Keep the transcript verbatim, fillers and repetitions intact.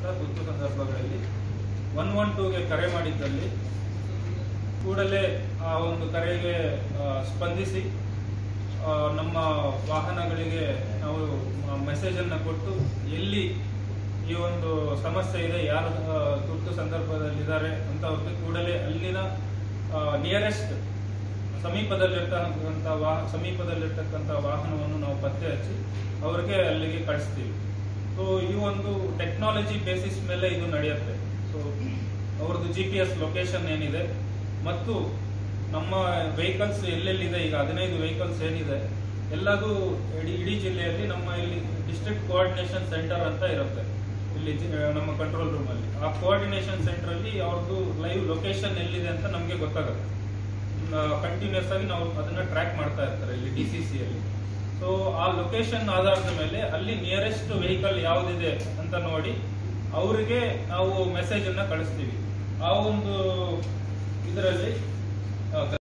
ತುರ್ತು ಸಂದರ್ಭಗಳಲ್ಲಿ one one ಟೂಗೆ ಕರೆ ಮಾಡಿದ್ದಲ್ಲಿ ಕೂಡಲೇ ಆ ಒಂದು ಕರೆಗೆ ಸ್ಪಂದಿಸಿ ನಮ್ಮ ವಾಹನಗಳಿಗೆ ನಾವು ಮೆಸೇಜನ್ನು ಕೊಟ್ಟು ಎಲ್ಲಿ ಈ ಒಂದು ಸಮಸ್ಯೆ ಇದೆ, ಯಾರು ತುರ್ತು ಸಂದರ್ಭದಲ್ಲಿದ್ದಾರೆ ಅಂತ ಅವ್ರಿಗೆ ಕೂಡಲೇ ಅಲ್ಲಿನ ನಿಯರೆಸ್ಟ್ ಸಮೀಪದಲ್ಲಿರ್ತಕ್ಕಂಥ ವಾಹ ಸಮೀಪದಲ್ಲಿರ್ತಕ್ಕಂಥ ವಾಹನವನ್ನು ನಾವು ಪತ್ತೆ ಹಚ್ಚಿ ಅವ್ರಿಗೆ ಅಲ್ಲಿಗೆ ಕಳಿಸ್ತೀವಿ. ಸೊ ಈ ಒಂದು ಟೆಕ್ನಾಲಜಿ ಬೇಸಿಸ್ ಮೇಲೆ ಇದು ನಡೆಯುತ್ತೆ. ಸೊ ಅವ್ರದ್ದು ಜಿ ಪಿ ಎಸ್ ಲೊಕೇಶನ್ ಏನಿದೆ ಮತ್ತು ನಮ್ಮ ವೆಹಿಕಲ್ಸ್ ಎಲ್ಲೆಲ್ಲಿದೆ, ಈಗ ಹದಿನೈದು ವೆಹಿಕಲ್ಸ್ ಏನಿದೆ ಎಲ್ಲದೂ ಇಡೀ ಇಡೀ ಜಿಲ್ಲೆಯಲ್ಲಿ ನಮ್ಮ ಇಲ್ಲಿ ಡಿಸ್ಟ್ರಿಕ್ಟ್ ಕೋಆರ್ಡಿನೇಷನ್ ಸೆಂಟರ್ ಅಂತ ಇರುತ್ತೆ ಇಲ್ಲಿ ನಮ್ಮ ಕಂಟ್ರೋಲ್ ರೂಮ್ ಅಲ್ಲಿ. ಆ ಕೋಆರ್ಡಿನೇಷನ್ ಸೆಂಟರ್ ಅಲ್ಲಿ ಅವ್ರದ್ದು ಲೈವ್ ಲೊಕೇಶನ್ ಎಲ್ಲಿದೆ ಅಂತ ನಮಗೆ ಗೊತ್ತಾಗುತ್ತೆ. ಕಂಟಿನ್ಯೂಸ್ ಆಗಿ ನಾವು ಅದನ್ನ ಟ್ರ್ಯಾಕ್ ಮಾಡ್ತಾ ಇರ್ತಾರೆ ಇಲ್ಲಿ ಡಿ ಸಿ ಸಿ ಅಲ್ಲಿ. ಸೊ ಆ ಲೊಕೇಶನ್ ಆಧಾರದ ಮೇಲೆ ಅಲ್ಲಿ ನಿಯರೆಸ್ಟ್ ವೆಹಿಕಲ್ ಯಾವುದಿದೆ ಅಂತ ನೋಡಿ ಅವರಿಗೆ ನಾವು ಮೆಸೇಜ್ ಅನ್ನ ಕಳಿಸ್ತೀವಿ. ಆ ಒಂದು